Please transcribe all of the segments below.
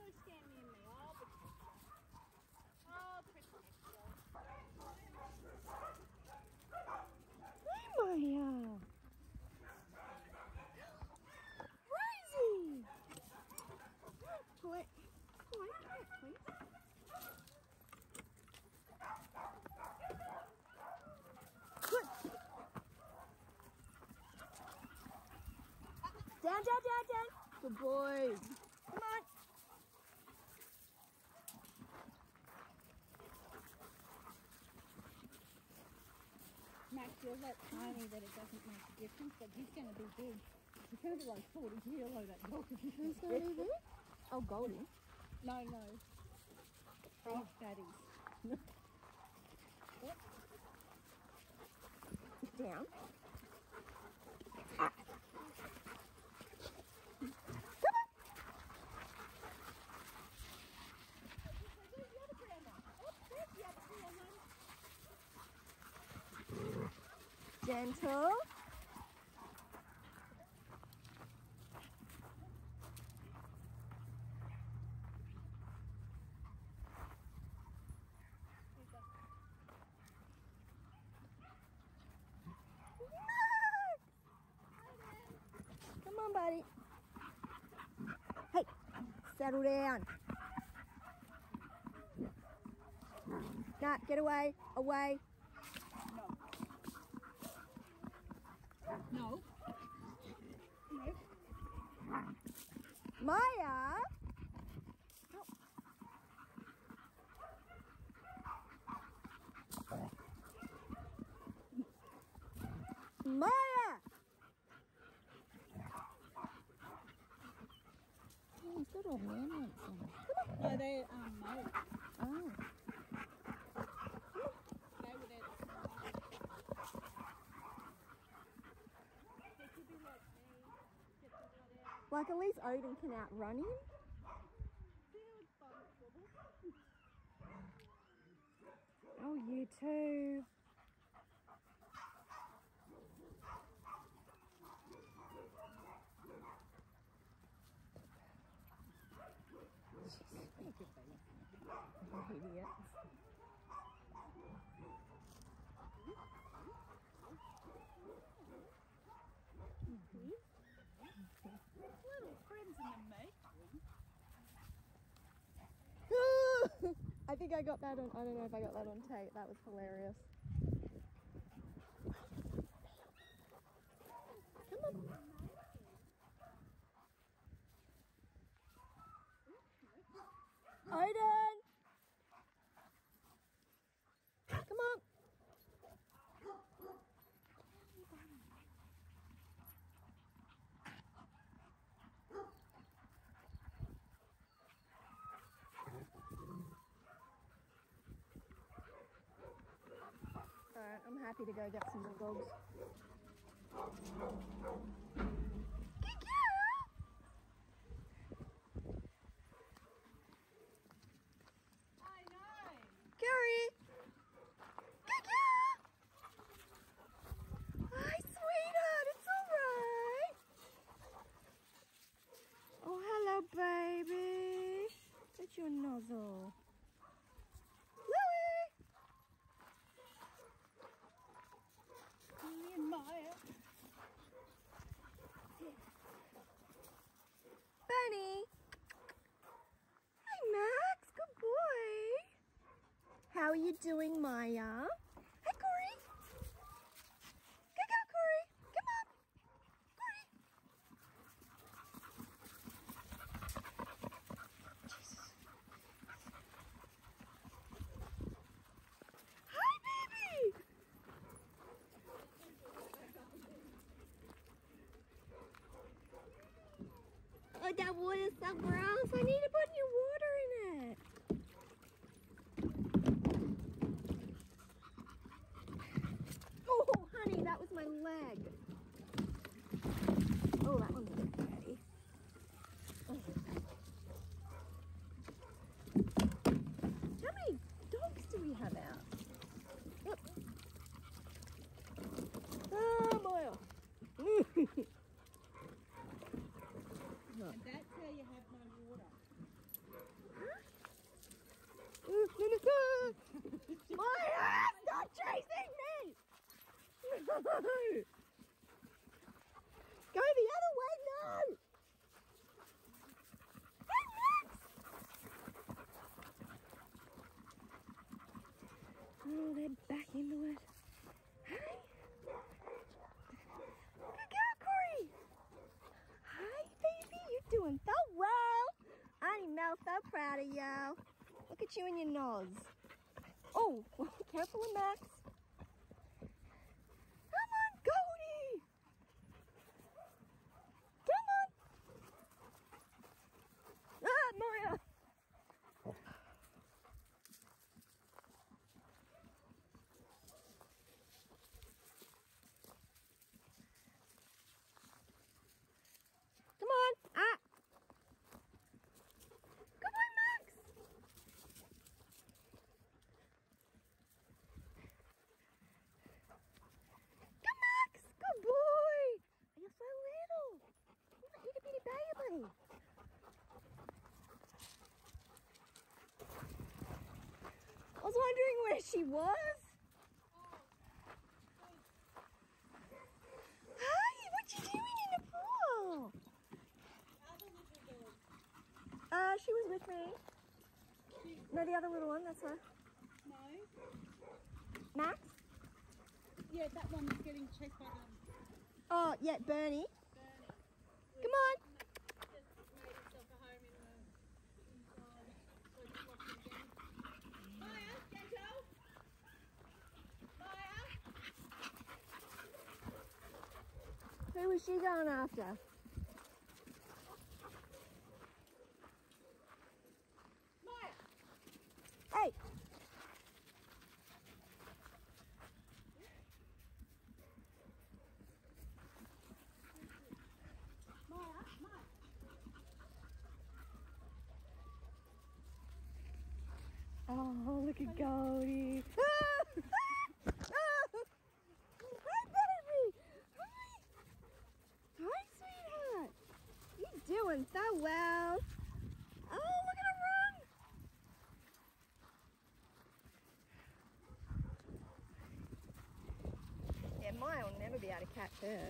you stand near me. I'll protect you. I'll protect you. Hey, Maya. Rosie. Wait. Come here, please. Good. Down. Good boy. Come on. Max feels that tiny that it doesn't make a difference, but he's going to be big. He's going to be like 40 kilo, that dog. Who's going to be big? Oh, Goldie. No. Big fatties. Sit down. Gentle. Come on, buddy. Hey, settle down. Nah, get away. Away. No. Maya. Maya. Oh, he's got all man on. Yeah, they're male. Oh. They were there this morning. They could be like me. Get the blood out. Like at least Odin can outrun him. Feels fun, trouble. Oh, you too. Idiots. Little friends in the mate. I think I got that on, I don't know if I got that on tape. That was hilarious. Come on. Odin! Come on. Alright, I'm happy to go get some more dogs. I know. Gary! Hi, sweetheart, it's alright. Oh, hello, baby. That's your nozzle. Louie! Me and Maya. Bunny. Hi, Max. Good boy. How are you doing, Maya? Hi, Corey. Good girl, Corey. Come on. Corey. Jesus. Hi, baby. Oh, that water's so gross. I need to put new water in it. Oh, honey, that was my leg. Oh, that one's a bit dirty. Oh. How many dogs do we have out? Look. Oh, Maya. And that's how you have no water. Go the other way, no! Hey, Max! Oh, they're back into it. Hey! Good girl, Corey! Hey, baby, you're doing so well! Auntie Mel's so proud of you. Look at you and your nose. Oh, careful with Max. Come on, Goldie! Come on! Ah, Maya! Come on! Ah! Good boy, Max! Come, Max! Good boy! You're so little! You're an itty bitty baby! I was wondering where she was. Hey, what you doing in the pool? She was with me. No, the other little one, that's her. No. Max? Yeah, that one was getting chased by them. Oh, yeah, Bernie. Bernie. Come on. Just made himself a home in the inside. So I just locked him again. Maya, Gento. Maya. Who was she going after? Maya. Hey! Maya. Maya. Oh, look at Goldie. Ah! Ah! Hi, baby. Hi. Hi, sweetheart. You're doing so well. Oh, look at her run. Yeah, Maya will never be able to catch her.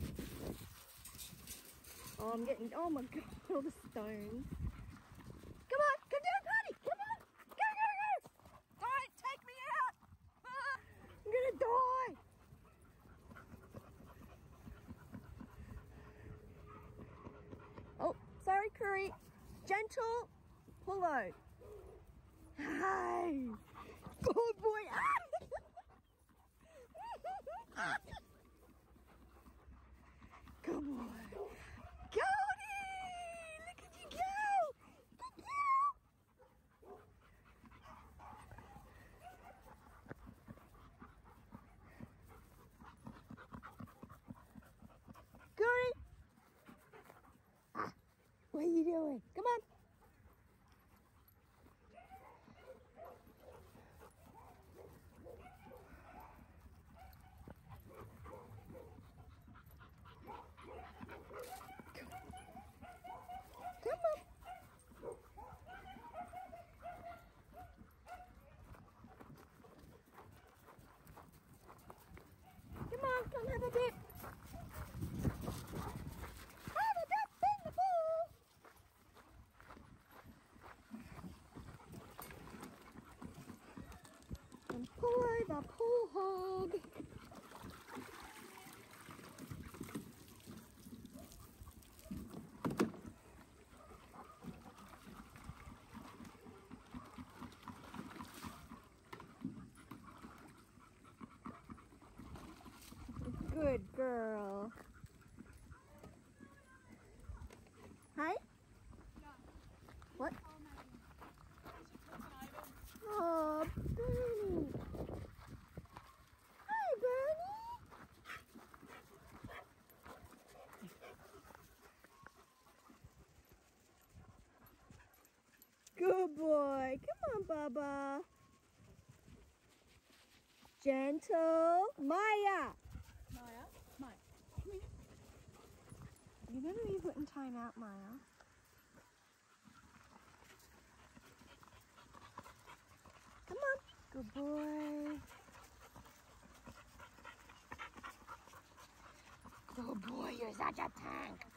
Oh, I'm getting, oh my God, all the stones. Come on, come down, Paddy. Come on. Go, go, go. Don't take me out. Ah, I'm gonna die. Oh, sorry, Curry. Gentle pullo. Hey. Good boy. Ah. Good boy. Goldie! Look at you go! Good girl! Goldie! Ah, what are you doing? Come on! Come on! Come on, come have a dip! Have a dip in the pool! And pull over, pool hog! Good girl. Hey? What? Oh, Bernie. Hi, Bernie. Good boy. Come on, Bubba. Gentle. Maya. Maya. Maya. Come here. You're going to be putting time out, Maya. Come on. Good boy. Oh boy, you're such a tank.